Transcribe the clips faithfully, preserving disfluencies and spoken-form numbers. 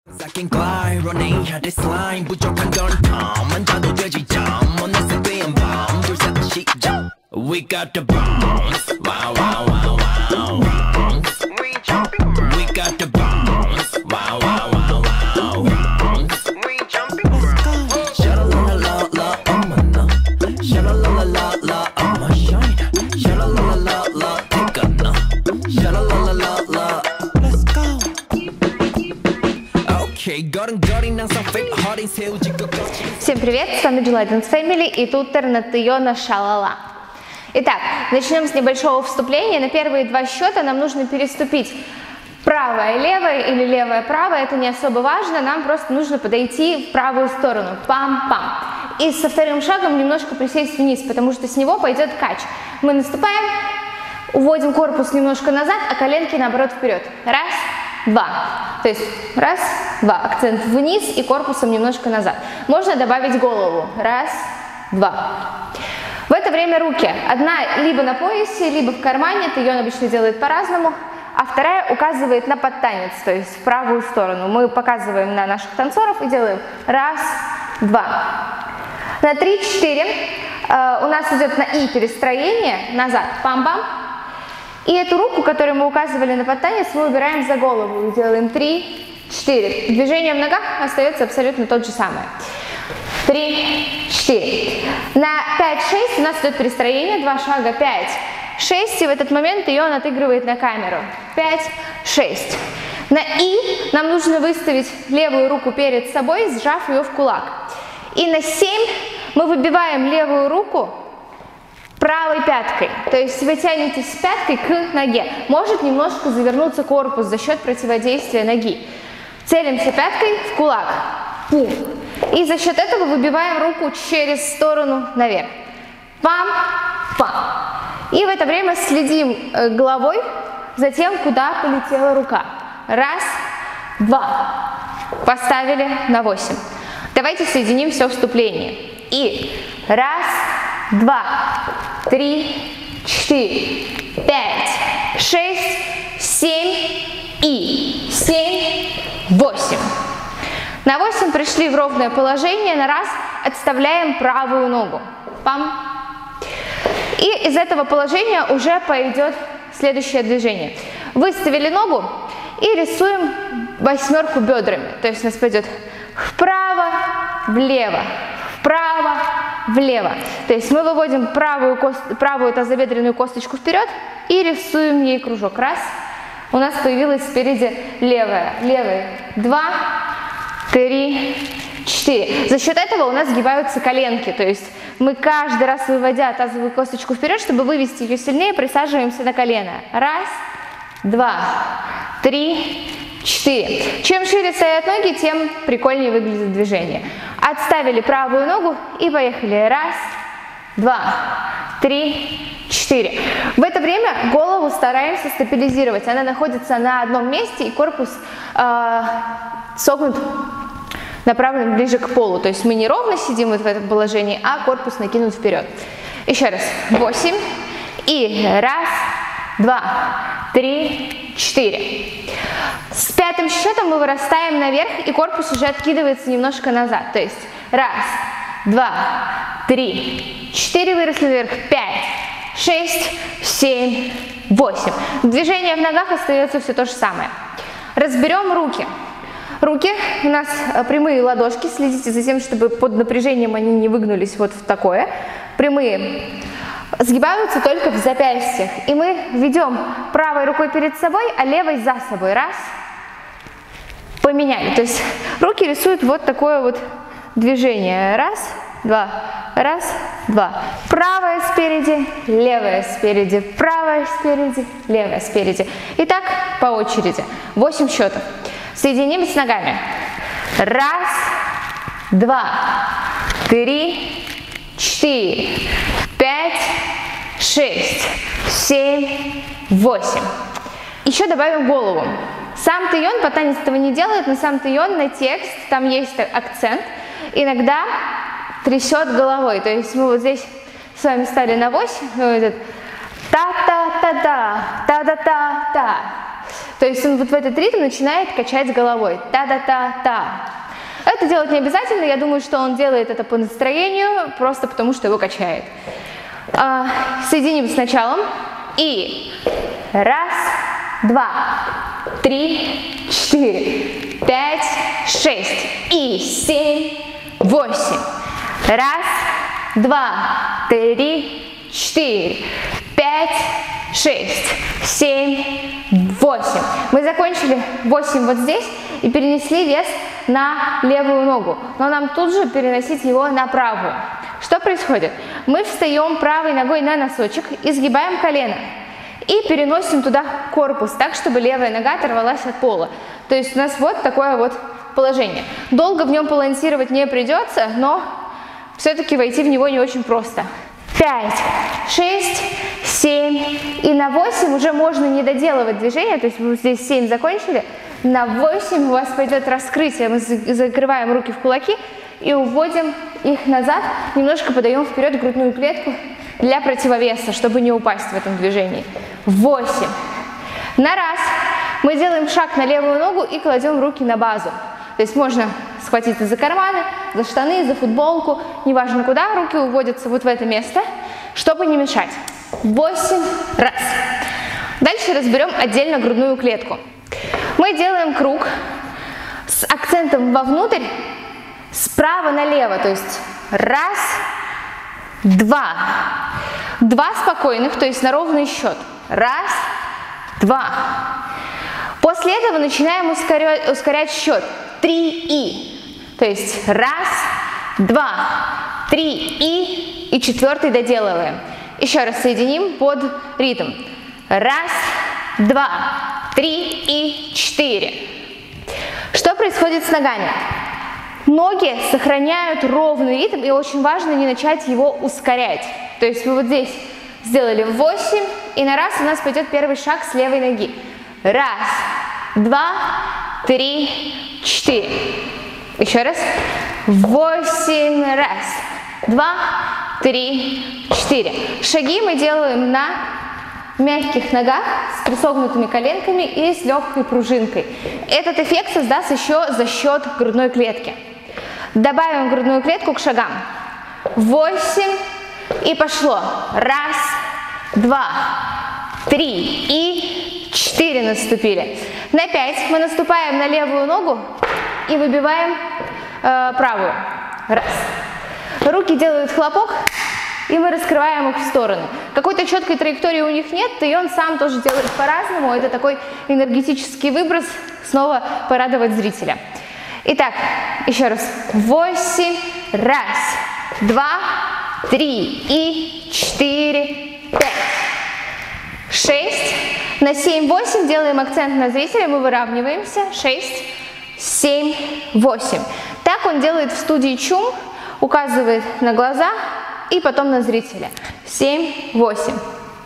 We got the bounce, wow, wow, wow, wow, bounce. We jumping, we got the bounce, wow, wow, wow, wow, bounce. We jumping, shala la la la, I'm a no, shala la la la, I'm a shine, shala la la la, take a no, shala la la la, let's go. Okay, got got in some fake heart in sale. Всем привет, с вами July Dance Family и тут Тернатайона Шалала. Итак, начнем с небольшого вступления. На первые два счета нам нужно переступить правое-левое или левое-правое. Это не особо важно, нам просто нужно подойти в правую сторону. Пам-пам. И со вторым шагом немножко присесть вниз, потому что с него пойдет кач. Мы наступаем, уводим корпус немножко назад, а коленки наоборот вперед. Раз, два. То есть раз, два. Акцент вниз и корпусом немножко назад. Можно добавить голову. Раз, два. В это время руки. Одна либо на поясе, либо в кармане. Тайон обычно делает по-разному. А вторая указывает на подтанец, то есть в правую сторону. Мы показываем на наших танцоров и делаем раз, два. На три-четыре э, у нас идет на и перестроение. Назад. Пам-пам. И эту руку, которую мы указывали на подтанец, мы убираем за голову. И делаем три-четыре. Движение в ногах остается абсолютно тот же самое. три, четыре. На пять-шесть у нас идет перестроение, два шага, пять, шесть, и в этот момент ее он отыгрывает на камеру. пять, шесть. На и нам нужно выставить левую руку перед собой, сжав ее в кулак. И на семь мы выбиваем левую руку правой пяткой, то есть вы тянетесь пяткой к ноге. Может немножко завернуться корпус за счет противодействия ноги. Целимся пяткой в кулак. Пум. И за счет этого выбиваем руку через сторону наверх. Пам-пам. И в это время следим головой за тем, куда полетела рука. Раз, два. Поставили на восемь. Давайте соединим все вступление. И раз, два, три, четыре, пять, шесть, семь и семь, восемь. На восемь пришли в ровное положение, на раз отставляем правую ногу. Пам. И из этого положения уже пойдет следующее движение. Выставили ногу и рисуем восьмерку бедрами. То есть у нас пойдет вправо, влево, вправо, влево. То есть мы выводим правую, кост... правую тазобедренную косточку вперед и рисуем ей кружок. Раз. У нас появилась спереди левая. Левая. Два. Три, четыре. За счет этого у нас сгибаются коленки, то есть мы каждый раз, выводя тазовую косточку вперед, чтобы вывести ее сильнее, присаживаемся на колено. Раз, два, три, четыре. Чем шире стоят ноги, тем прикольнее выглядит движение. Отставили правую ногу и поехали. Раз, два, три, четыре. В это время голову стараемся стабилизировать. Она находится на одном месте и корпус э, согнут, направлен ближе к полу. То есть мы не ровно сидим вот в этом положении, а корпус накинут вперед. Еще раз. восемь. И раз, два, три, четыре. С пятым счетом мы вырастаем наверх, и корпус уже откидывается немножко назад. То есть раз, два, три, четыре, выросли наверх, пять, шесть, семь, восемь. Движение в ногах остается все то же самое. Разберем руки. Руки у нас прямые ладошки, следите за тем, чтобы под напряжением они не выгнулись вот в такое. Прямые сгибаются только в запястьях. И мы ведем правой рукой перед собой, а левой за собой. Раз. Поменяли. То есть руки рисуют вот такое вот движение. Раз, два, раз, два. Правая спереди, левая спереди, правая спереди, левая спереди. И так по очереди. восемь счетов. Соединим с ногами. Раз, два, три, четыре, пять, шесть, семь, восемь. Еще добавим голову. Сам тайон по танец этого не делает, но сам тайон на текст, там есть акцент, иногда трясет головой. То есть мы вот здесь с вами стали на восемь, та-та-та-та, та-та-та-та. То есть он вот в этот ритм начинает качать головой. Та-да-та-та. Это делать не обязательно, я думаю, что он делает это по настроению, просто потому что его качает. А, соединим с началом. И раз, два, три, четыре, пять, шесть. И семь, восемь. Раз, два, три, четыре, пять, шесть, семь, восемь. Мы закончили восемь вот здесь и перенесли вес на левую ногу. Но нам тут же переносить его на правую. Что происходит? Мы встаем правой ногой на носочек, изгибаем колено и переносим туда корпус так, чтобы левая нога оторвалась от пола. То есть у нас вот такое вот положение. Долго в нем балансировать не придется, но все-таки войти в него не очень просто. пять, шесть, семь и на восемь уже можно не доделывать движение, то есть вы здесь семь закончили, на восемь у вас пойдет раскрытие, мы закрываем руки в кулаки и уводим их назад, немножко подаем вперед грудную клетку для противовеса, чтобы не упасть в этом движении. восемь. На раз мы делаем шаг на левую ногу и кладем руки на базу. То есть можно схватиться за карманы, за штаны, за футболку, неважно куда, руки уводятся вот в это место, чтобы не мешать. восемь раз. Дальше разберем отдельно грудную клетку. Мы делаем круг с акцентом вовнутрь, справа налево, то есть раз, два. Два спокойных, то есть на ровный счет. Раз, два. После этого начинаем ускорять, ускорять счет. Три и. То есть раз, два, три и. И четвертый доделываем. Еще раз соединим под ритм. Раз, два, три и четыре. Что происходит с ногами? Ноги сохраняют ровный ритм, и очень важно не начать его ускорять. То есть вы вот здесь сделали восемь, и на раз у нас пойдет первый шаг с левой ноги. Раз, два, три, четыре. Еще раз. Восемь. Раз, два, три, четыре. Шаги мы делаем на мягких ногах с присогнутыми коленками и с легкой пружинкой. Этот эффект создаст еще за счет грудной клетки. Добавим грудную клетку к шагам. Восемь. И пошло. Раз, два, три и четыре наступили. На пять мы наступаем на левую ногу и выбиваем э, правую. Раз. Руки делают хлопок, и мы раскрываем их в стороны. Какой-то четкой траектории у них нет, и он сам тоже делает по-разному. Это такой энергетический выброс, снова порадовать зрителя. Итак, еще раз. Восемь. Раз, два, три и четыре, пять, шесть. На семь-восемь делаем акцент на зрителя, мы выравниваемся. шесть, семь, восемь. Так он делает в студии ЧУМ, указывает на глаза и потом на зрителя. семь, восемь.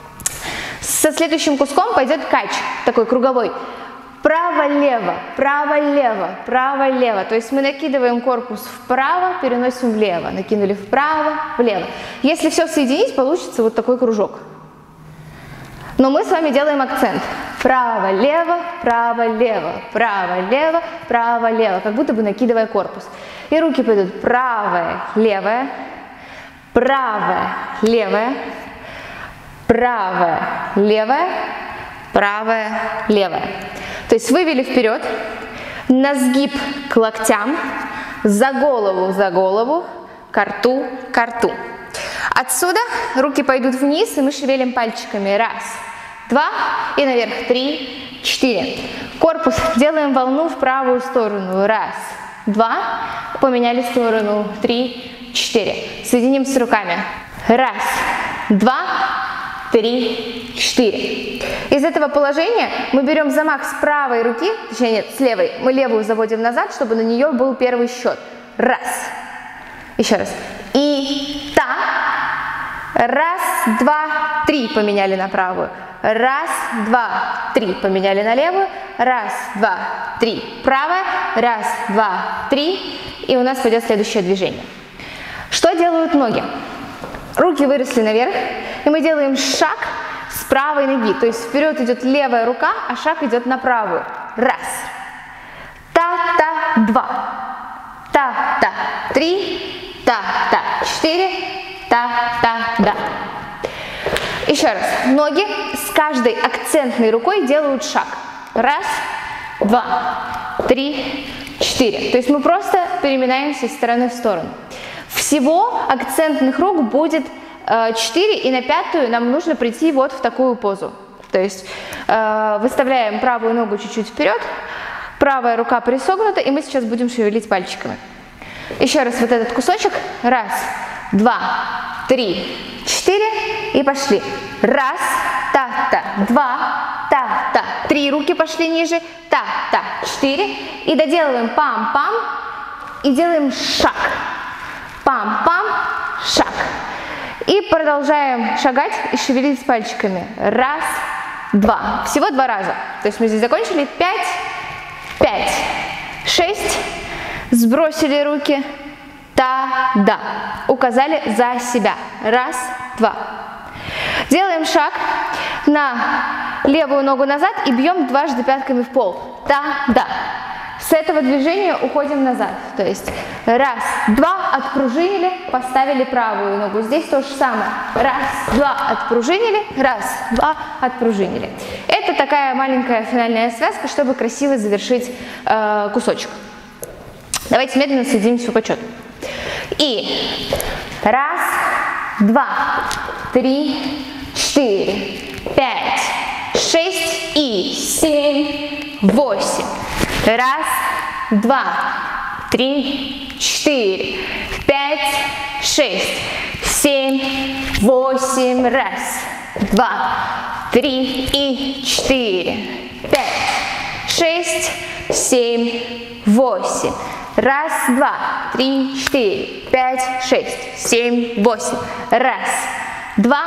Со следующим куском пойдет кач, такой круговой. Право-лево, право-лево, право-лево. То есть мы накидываем корпус вправо, переносим влево. Накинули вправо, влево. Если все соединить, получится вот такой кружок. Но мы с вами делаем акцент. Право-лево, право-лево, право-лево, право-лево. Как будто бы накидывая корпус. И руки пойдут правое, левое, правое, левое, правое, левое, правое, левое. То есть вывели вперед, на сгиб к локтям, за голову, за голову, к рту, к рту. Отсюда руки пойдут вниз, и мы шевелим пальчиками. Раз, два, и наверх. Три, четыре. Корпус делаем волну в правую сторону. Раз, два, поменяли сторону. Три, четыре. Соединим с руками. Раз, два, три, четыре. Из этого положения мы берем замах с правой руки, точнее нет, с левой. Мы левую заводим назад, чтобы на нее был первый счет. Раз. Еще раз. И та. Раз, два, три. Поменяли на правую. Раз, два, три. Поменяли на левую. Раз, два, три. Правая. Раз, два, три. И у нас пойдет следующее движение. Что делают ноги? Руки выросли наверх. И мы делаем шаг с правой ноги. То есть вперед идет левая рука, а шаг идет на правую. Раз. Та-та, два. Та-та, три. Та-та, четыре. Та-та, да. Еще раз. Ноги с каждой акцентной рукой делают шаг. Раз, два, три, четыре. То есть мы просто переминаемся из стороны в сторону. Всего акцентных рук будет четыре, и на пятую нам нужно прийти вот в такую позу. То есть э, выставляем правую ногу чуть-чуть вперед, правая рука присогнута, и мы сейчас будем шевелить пальчиками. Еще раз вот этот кусочек. Раз, два, три, четыре, и пошли. Раз, та-та, два, та-та, три, руки пошли ниже, та-та, четыре, и доделываем пам-пам, и делаем шаг. Пам-пам, шаг. И продолжаем шагать и шевелить пальчиками. Раз, два. Всего два раза. То есть мы здесь закончили. Пять, пять, шесть. Сбросили руки. Та-да. Указали за себя. Раз, два. Делаем шаг на левую ногу назад и бьем дважды пятками в пол. Та-да. С этого движения уходим назад. То есть раз, два, отпружинили, поставили правую ногу. Здесь то же самое. Раз, два, отпружинили, раз, два, отпружинили. Это такая маленькая финальная связка, чтобы красиво завершить э, кусочек. Давайте медленно соединимся по почету. И раз, два, три, четыре, пять, шесть и семь, восемь. Раз, два, три, четыре, пять, шесть, семь, восемь. Раз, два, три и четыре, пять, шесть, семь, восемь. Раз, два, три, четыре, пять, шесть, семь, восемь. Раз, два,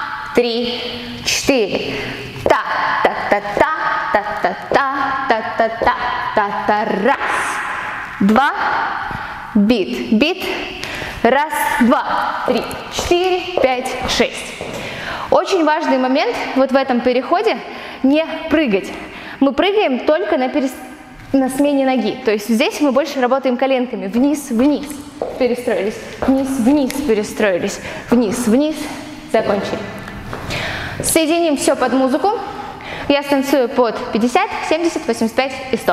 три, четыре. Та, та, та, та, та, та, та, та, та, та, та, та. Раз, два, бит, бит. Раз, два, три, четыре, пять, шесть. Очень важный момент вот в этом переходе не прыгать. Мы прыгаем только на, перес... на смене ноги. То есть здесь мы больше работаем коленками. Вниз, вниз, перестроились. Вниз, вниз, перестроились. Вниз, вниз, закончили. Соединим все под музыку. Я станцую под пятьдесят, семьдесят, восемьдесят пять и сто.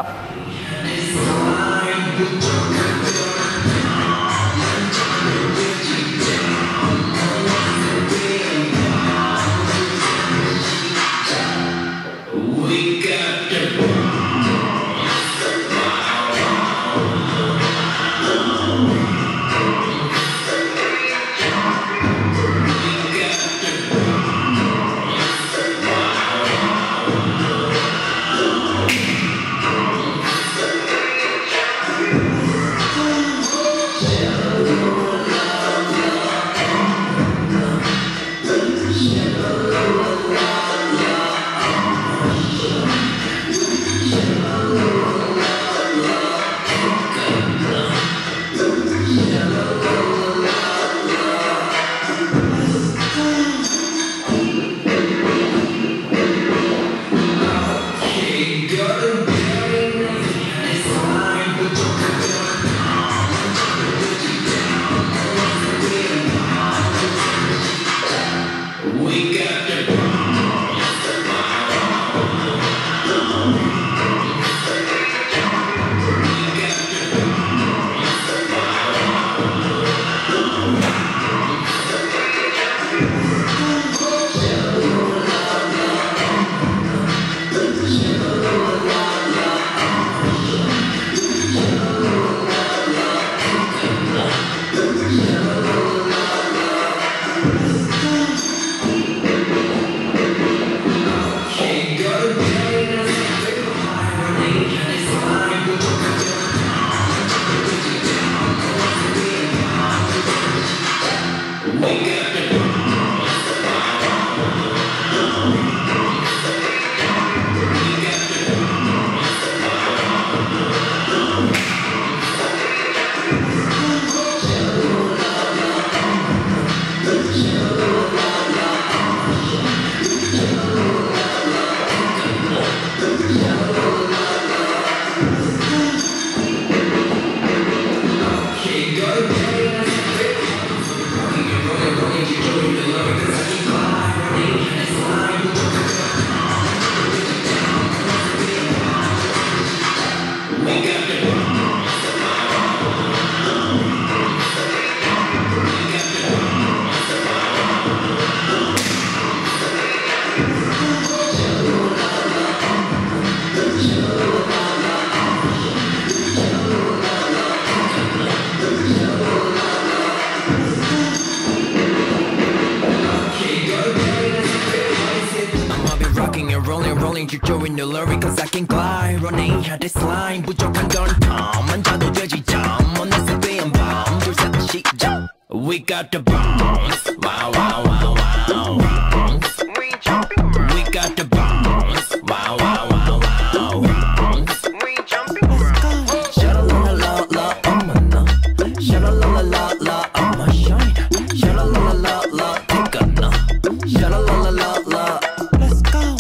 Rocking and rolling, rolling 주조인 놀러리 cause I can glide running had this line 부족한 건 덤 앉아도 되지 점 어느새 빼은 밤 둘셋 시작 We got the bounce wow wow wow wow bounce We jumping around We got the bounce wow wow wow wow bounce We jumping around Sha-la-la-la-la I'm a nut Sha-la-la-la-la I'm a shine Sha-la-la-la-la take a nut Sha-la-la-la-la Let's go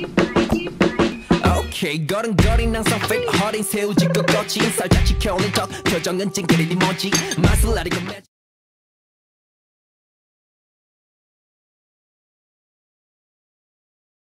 Okay 걸음걸이 항상 fake hard인 새우짓 것 거친 살짝 지켜오는 척 표정은 찡그리니 뭐지 맛을 알이고